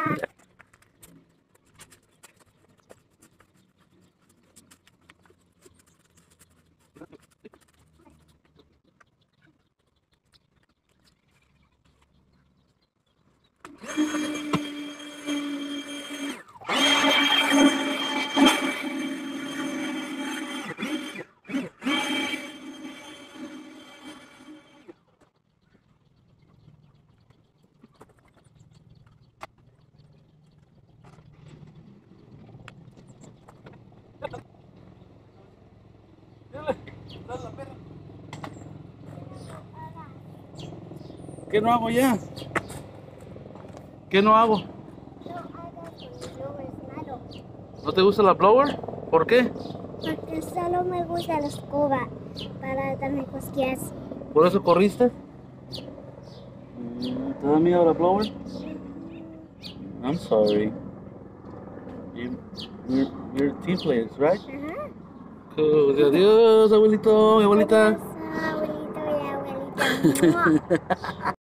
¿Qué no hago ya? ¿Qué no hago? No hagas con el blower, es malo. ¿No te gusta la blower? ¿Por qué? Porque solo me gusta la escoba para darme cosquillas. ¿Por eso corriste? ¿Te da miedo la blower? I'm sorry. You're team players, right? Ajá. Cool. Adiós, abuelito, mi abuelita. Adiós, abuelito y abuelita.